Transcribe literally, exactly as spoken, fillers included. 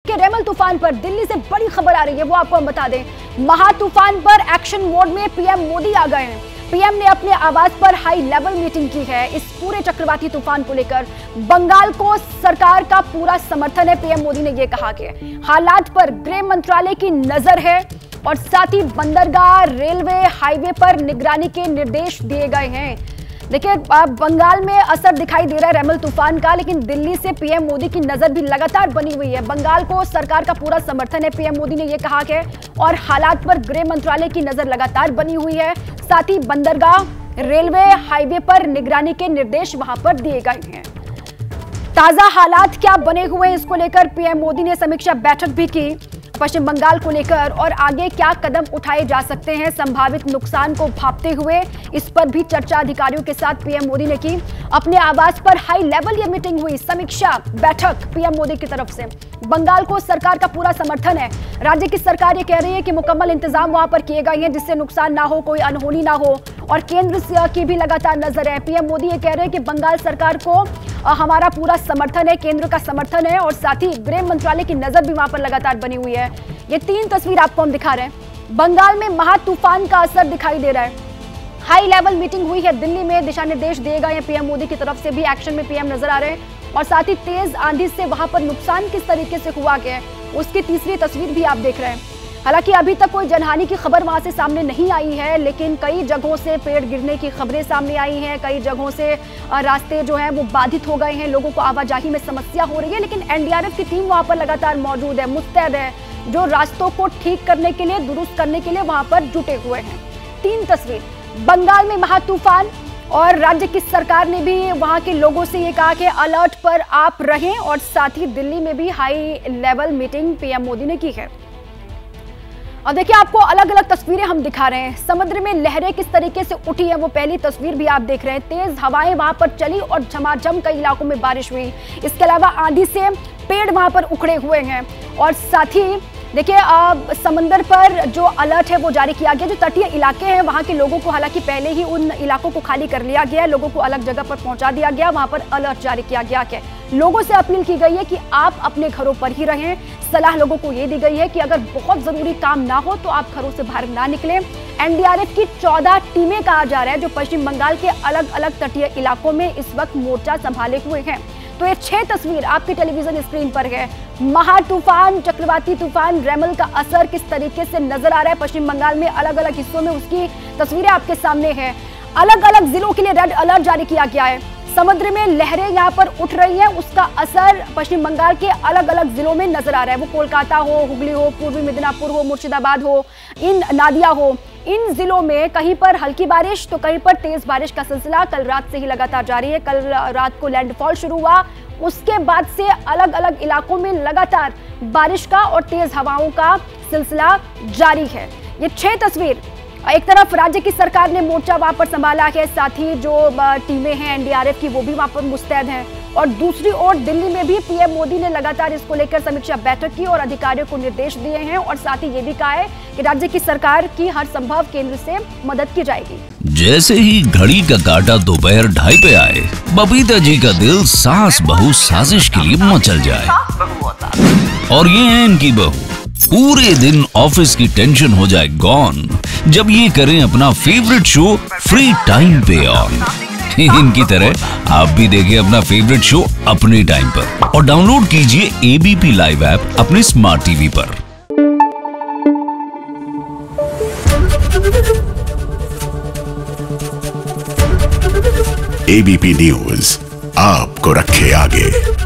कि रेमल तूफान पर दिल्ली से बड़ी खबर आ रही है, वो आपको हम बता दें। महा तूफान पर एक्शन मोड में पीएम मोदी आ गए हैं। पीएम ने अपने आवास पर हाई लेवल मीटिंग की है इस पूरे चक्रवाती तूफान को लेकर। बंगाल को सरकार का पूरा समर्थन है। पीएम मोदी ने यह कहा कि हालात पर गृह मंत्रालय की नजर है और साथ ही बंदरगाह, रेलवे, हाईवे पर निगरानी के निर्देश दिए गए हैं। देखिए, बंगाल में असर दिखाई दे रहा है रेमल तूफान का, लेकिन दिल्ली से पीएम मोदी की नजर भी लगातार बनी हुई है। बंगाल को सरकार का पूरा समर्थन है, पीएम मोदी ने यह कहा है, और हालात पर गृह मंत्रालय की नजर लगातार बनी हुई है। साथ ही बंदरगाह, रेलवे, हाईवे पर निगरानी के निर्देश वहां पर दिए गए हैं। ताजा हालात क्या बने हुए हैं, इसको लेकर पीएम मोदी ने समीक्षा बैठक भी की पश्चिम बंगाल को लेकर, और आगे क्या कदम उठाए जा सकते हैं संभावित नुकसान को भांपते हुए, इस पर भी चर्चा अधिकारियों के साथ पीएम मोदी ने की। अपने आवास पर हाई लेवल ये मीटिंग हुई, समीक्षा बैठक पीएम मोदी की तरफ से। बंगाल को सरकार का पूरा समर्थन है। राज्य की सरकार ये कह रही है कि मुकम्मल इंतजाम वहां पर किए गए हैं जिससे नुकसान ना हो, कोई अनहोनी ना हो, और केंद्र की भी लगातार नजर है। पीएम मोदी ये कह रहे हैं कि बंगाल सरकार को हमारा पूरा समर्थन है, केंद्र का समर्थन है, और साथ ही गृह मंत्रालय की नजर भी वहां पर लगातार बनी हुई है। ये तीन तस्वीर आपको हम दिखा रहे हैं। बंगाल में महा तूफान का असर दिखाई दे रहा है। हाई लेवल मीटिंग हुई है दिल्ली में, दिशा निर्देश दिए गए हैं पीएम मोदी की तरफ से भी, एक्शन में पीएम नजर आ रहे हैं, और साथ ही तेज आंधी से वहां पर नुकसान किस तरीके से हुआ है उसकी तीसरी तस्वीर भी आप देख रहे हैं। हालांकि अभी तक कोई जनहानि की खबर वहां से सामने नहीं आई है, लेकिन कई जगहों से पेड़ गिरने की खबरें सामने आई हैं, कई जगहों से रास्ते जो हैं वो बाधित हो गए हैं, लोगों को आवाजाही में समस्या हो रही है, लेकिन एनडीआरएफ की टीम वहां पर लगातार मौजूद है, मुस्तैद है, जो रास्तों को ठीक करने के लिए, दुरुस्त करने के लिए वहां पर जुटे हुए हैं। तीन तस्वीर, बंगाल में महा तूफान, और राज्य की सरकार ने भी वहां के लोगों से ये कहा कि अलर्ट पर आप रहें, और साथ ही दिल्ली में भी high level meeting PM Modi ने की है। और देखिए, आपको अलग अलग तस्वीरें हम दिखा रहे हैं। समुद्र में लहरें किस तरीके से उठी है वो पहली तस्वीर भी आप देख रहे हैं। तेज हवाएं वहां पर चली और झमाझम कई इलाकों में बारिश हुई। इसके अलावा आंधी से पेड़ वहां पर उखड़े हुए हैं, और साथ ही देखिए समंदर पर जो अलर्ट है वो जारी किया गया। जो तटीय इलाके हैं वहां के लोगों को हालांकि पहले ही उन इलाकों को खाली कर लिया गया है, लोगों को अलग जगह पर पहुंचा दिया गया, वहां पर अलर्ट जारी किया गया है। लोगों से अपील की गई है कि आप अपने घरों पर ही रहें। सलाह लोगों को ये दी गई है कि अगर बहुत जरूरी काम ना हो तो आप घरों से बाहर ना निकलें। एनडीआरएफ की चौदह टीमें कहा जा रहा है जो पश्चिम बंगाल के अलग अलग तटीय इलाकों में इस वक्त मोर्चा संभाले हुए हैं। तो ये छह तस्वीर आपकी टेलीविजन स्क्रीन पर है। महा तूफान, चक्रवाती तूफान रेमल का असर किस तरीके से नजर आ रहा है पश्चिम बंगाल में, अलग अलग हिस्सों में, उसकी तस्वीरें आपके सामने हैं। अलग अलग जिलों के लिए रेड अलर्ट जारी किया गया है। समुद्र में लहरें यहाँ पर उठ रही हैं, उसका असर पश्चिम बंगाल के अलग अलग जिलों में नजर आ रहा है। वो कोलकाता हो, हुगली हो, पूर्वी मिदनापुर हो, मुर्शिदाबाद हो, इन नादिया हो, इन जिलों में कहीं पर हल्की बारिश तो कहीं पर तेज बारिश का सिलसिला कल रात से ही लगातार जारी है। कल रात को लैंडफॉल शुरू हुआ, उसके बाद से अलग अलग इलाकों में लगातार बारिश का और तेज हवाओं का सिलसिला जारी है। ये छह तस्वीर, एक तरफ राज्य की सरकार ने मोर्चा वहां पर संभाला है, साथ ही जो टीमें हैं एनडीआरएफ की वो भी वहां पर मुस्तैद हैं, और दूसरी ओर दिल्ली में भी पीएम मोदी ने लगातार इसको लेकर समीक्षा बैठक की और अधिकारियों को निर्देश दिए हैं, और साथ ही ये भी कहा है कि राज्य की सरकार की हर संभव केंद्र से मदद की जाएगी। जैसे ही घड़ी का काटा दोपहर ढाई पे आए, बबीता जी का दिल सास बहू साजिश के लिए मचल जाए, और ये है इनकी बहू। पूरे दिन ऑफिस की टेंशन हो जाए गॉन जब ये करें अपना फेवरेट शो फ्री टाइम पे ऑन। इनकी तरह आप भी देखें अपना फेवरेट शो अपने टाइम पर, और डाउनलोड कीजिए एबीपी लाइव ऐप अपने स्मार्ट टीवी पर। एबीपी न्यूज आपको रखे आगे।